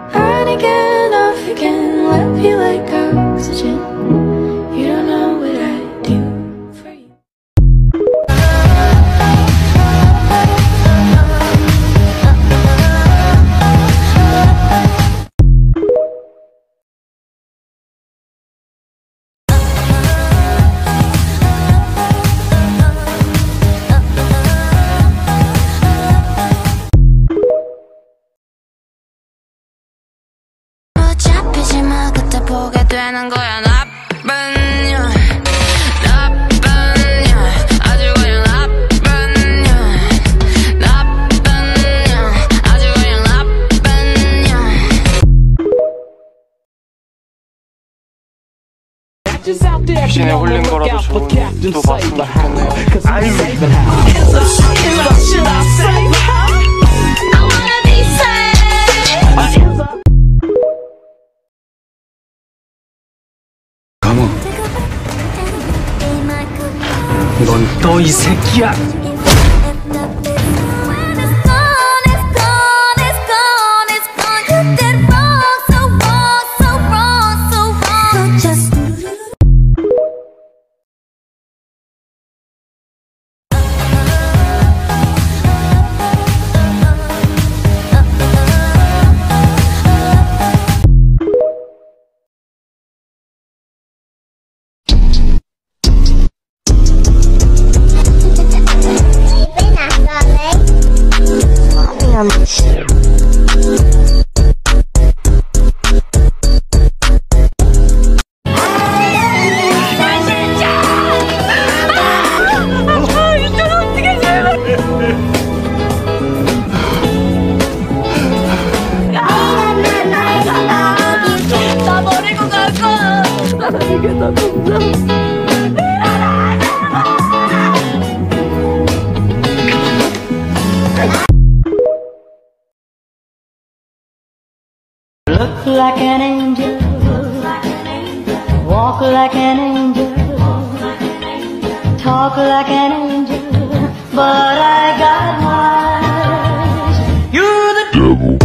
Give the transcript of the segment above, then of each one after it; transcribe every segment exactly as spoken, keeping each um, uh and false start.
On again, off again, let me like oxygen. You don't know what I do for you. 잡히지 마 그때 보게 되는 거야 나쁜 년 나쁜 년 아주 그냥 나쁜 년 나쁜 년 아주 그냥 나쁜 년 귀신에 홀린 거라도 좋은 또 봤으면 좋겠네요. 아유. 넌 또 이 새끼야. 나 버리고 갈 거야. 이게 다 진짜. Look like an angel, walk like an angel, talk like an angel, but I got mine. You're the devil.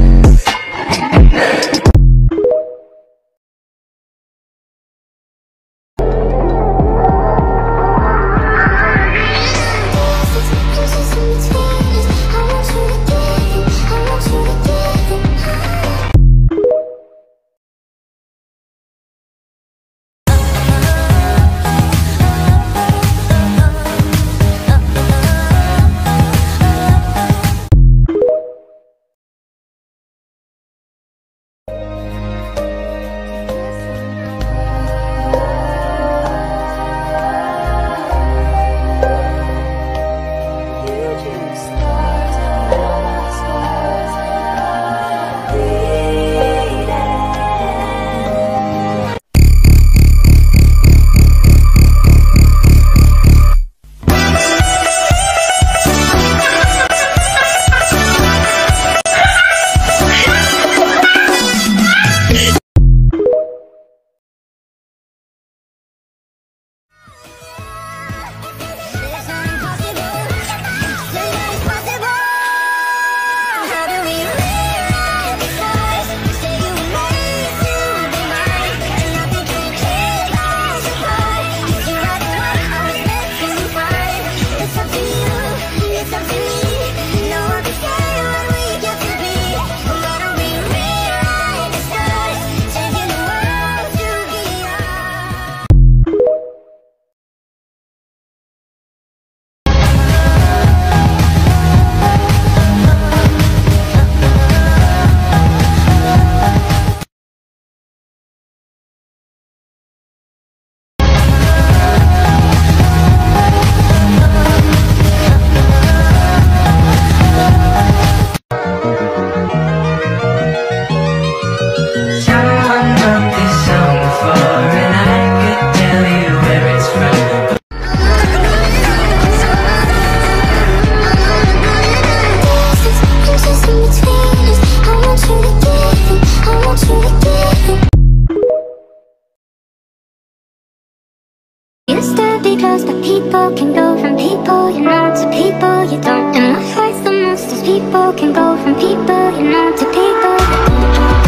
Because the people can go from people you know to people you don't. And what hurts the most is people can go from people you know to people you don't.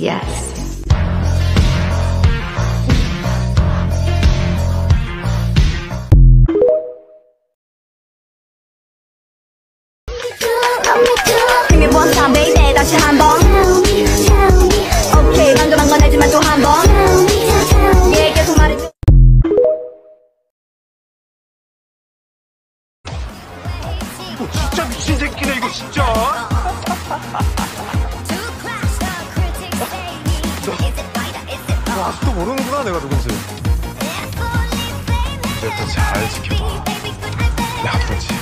yes. Give me one time, baby. 다시 한 번. Okay, 방금한 건 알지만 또 한 번. Yeah, 계속 말해줘. 이거 진짜 미친 새끼네 이거 진짜. 너 아직도 모르는구나 내가 누군지. 이제부터 잘 지켜봐. 내가 누군지.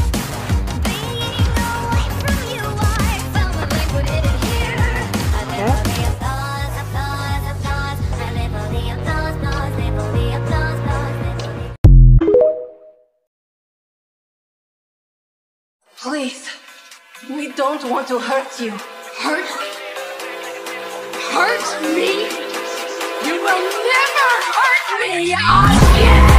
Please, we don't want to hurt you. Hurt? Hurt me? You will never hurt me again!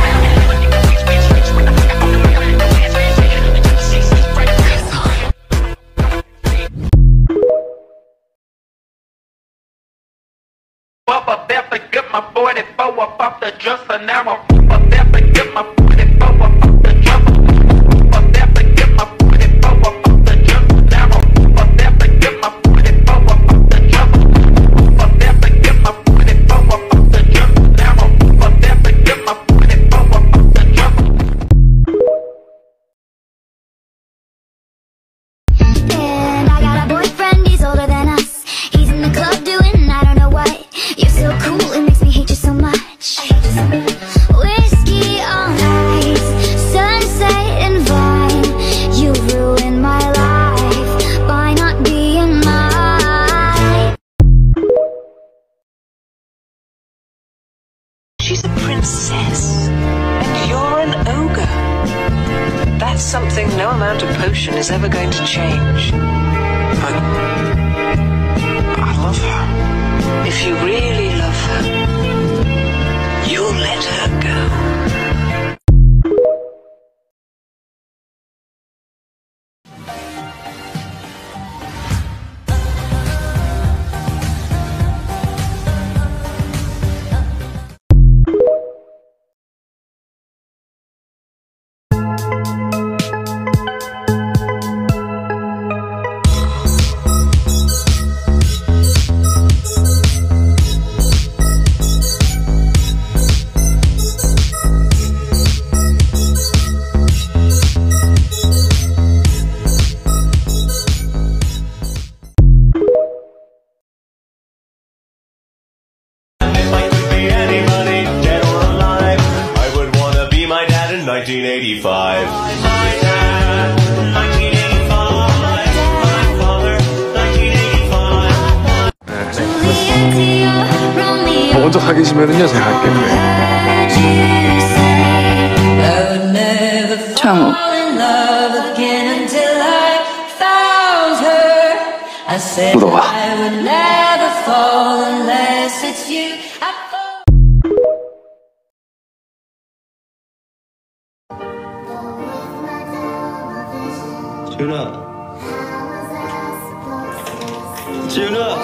Up up there to get my forty-four up off the dresser. Now I'm up there to get my forty-four up off the dresser. Up there to get my forty-four up off the dresser. Now I'm up there to get my forty-four up off the dresser. Up there to get my forty-four up off the dresser. Now I'm up there to get my forty-four up off the dresser. And I got a boyfriend, he's older than us. He's in the club doing I don't know what. You're so cool, it makes me hate you so much. Whiskey on ice, sunset and vine. You ruined my life by not being mine. She's a princess, and you're an ogre. That's something no amount of potion is ever going to change. But I love her. If you really love her, you'll let her go. nineteen eighty-five. My dad, nineteen eighty-five. My father, nineteen eighty-five. 먼저 가 계시면은요 제가 할게요. 창욱. 묻어가. 준아, 준아.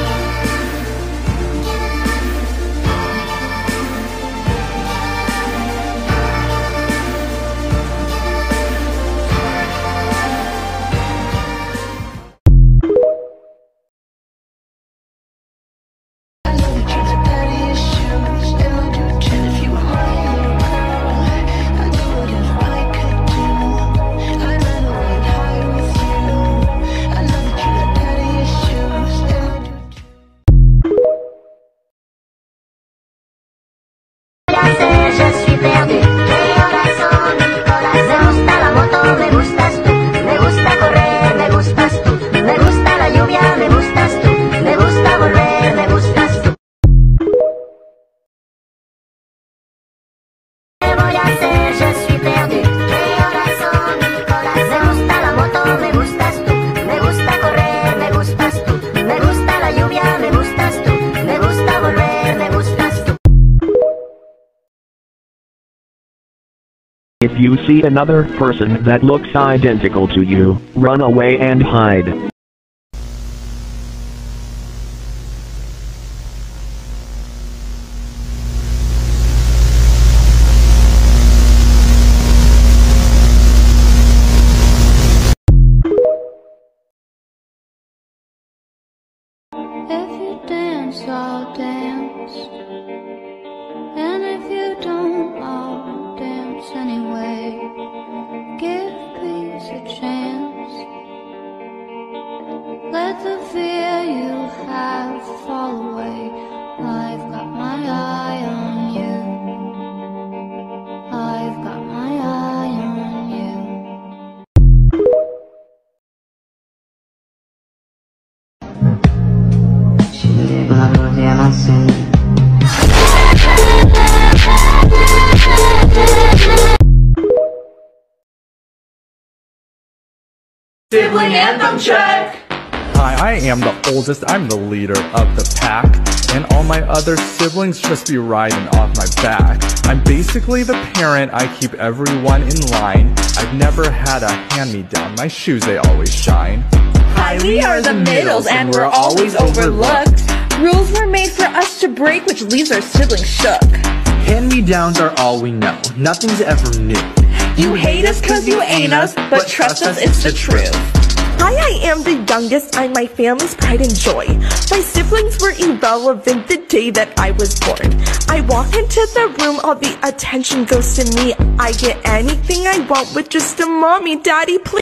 Je suis perdu. Mi corazón, mi corazón. Me gusta la moto, me gustas tú. Me gusta correr, me gustas tú. Me gusta la lluvia, me gustas tú. Me gusta volver, me gustas tú. ¿Qué voy a hacer? Je suis perdu. Mi corazón, mi corazón. Me gusta la moto, me gustas tú. Me gusta correr, me gustas tú. Me gusta la lluvia, me gustas tú. Me gusta volver, me gustas tú. If you see another person that looks identical to you, run away and hide. If you dance, I'll dance. And if you don't, I'll dance anyway. Give peace a chance. Let the fear you have fall away. I've got my eye on you. I've got my eye on you. Sibling anthem check! Hi, I am the oldest, I'm the leader of the pack, and all my other siblings just be riding off my back. I'm basically the parent, I keep everyone in line. I've never had a hand-me-down, my shoes they always shine. Hi, we are the middles and we're always overlooked. Rules were made for us to break, which leaves our siblings shook. Hand-me-downs are all we know, nothing's ever new. You hate us cause you ain't us, but trust us, it's the truth. Hi, I am the youngest, I'm my family's pride and joy. My siblings were irrelevant the day that I was born. I walk into the room, all the attention goes to me. I get anything I want with just a mommy, daddy, please.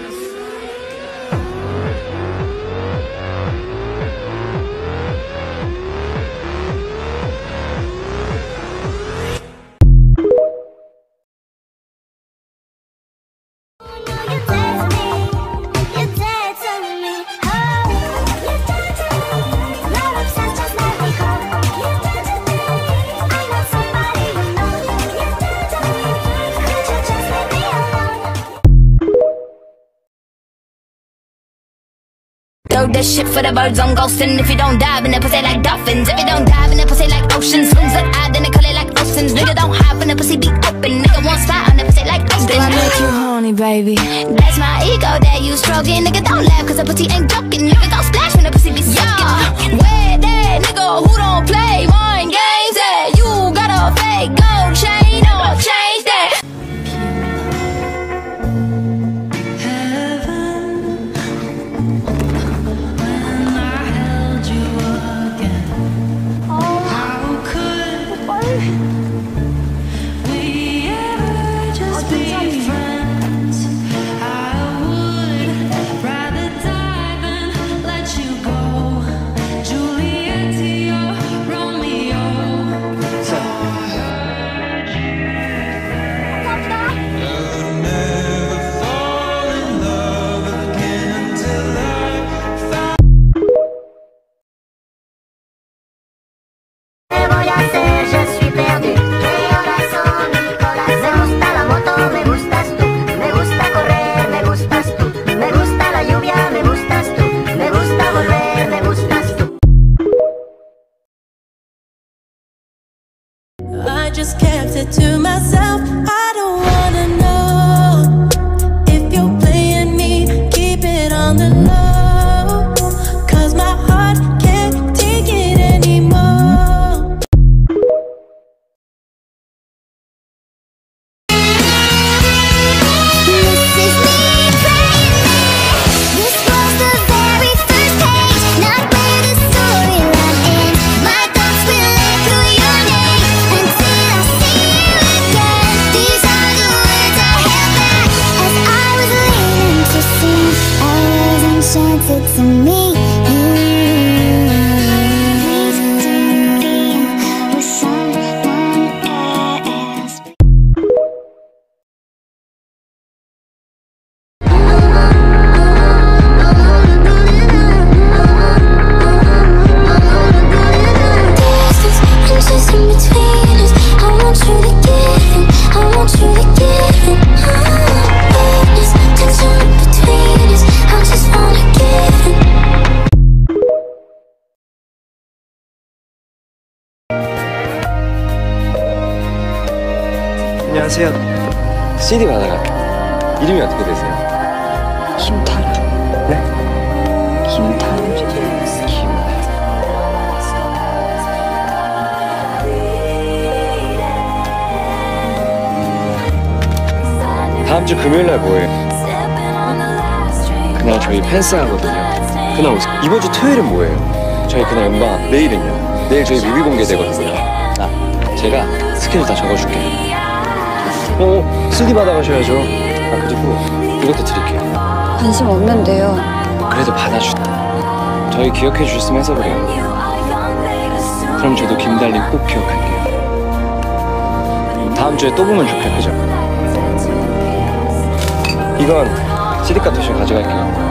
Throw that shit for the birds on ghostin'. If you don't dive in the pussy like dolphins, if you don't dive in the pussy like oceans, swings that eye, then they call it like oceans. Nigga don't hop in the pussy, be open. Nigga won't slide on the pussy like oceans. Do I make you horny, baby? That's my ego that you stroking. Nigga don't laugh cause the pussy ain't joking. Nigga gon' splash when the pussy be soaking. Where that nigga who don't play mind games at? You got a fake gold chain or change that. I just kept it to myself. I don't wanna know if you're playing me. Keep it on the low, cause my heart can't take it anymore. This is me praying. This was the very first page, not where the storyline ends. My thoughts will echo your name until I see you again. These are the words I held back as I was learning to sing. I was enchanted to meet you. Please don't be with someone else. Just in between us, I want you to give it, I want you to give it. There's tension in between us, I just wanna give it. 안녕하세요. 씨디 만화가 이름이 어떻게 되세요? 김타루. 네? 김타루. 다음 주 금요일 날 뭐예요? 그날 저희 팬싸 하거든요. 그날 오세요. 이번 주 토요일은 뭐예요? 저희 그날 음방 내일은요. 내일 저희 뮤비 공개되거든요. 아, 제가 스케줄 다 적어줄게요. 어, 씨디 받아가셔야죠. 아, 그리고 이것도 드릴게요. 관심 없는데요. 그래도 받아주다. 저희 기억해 주셨으면 해서 그래요. 그럼 저도 김달리 꼭 기억할게요. 다음 주에 또 보면 좋겠, 그죠? 이건 씨디값 대신 가져갈게요.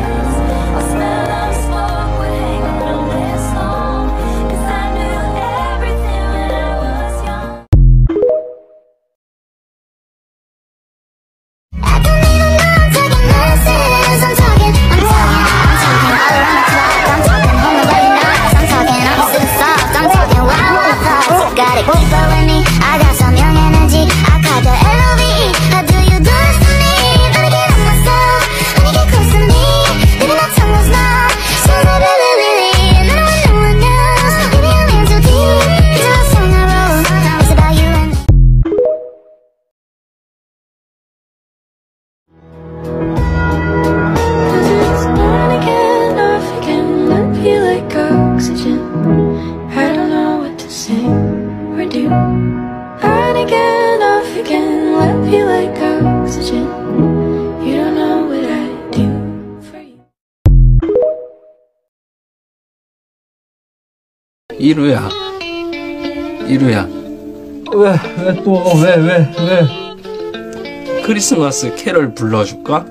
이루야, 이루야. 왜, 왜 또, 왜, 왜, 왜? 크리스마스 캐럴 불러줄까?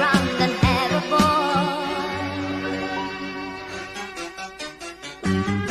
Thank you.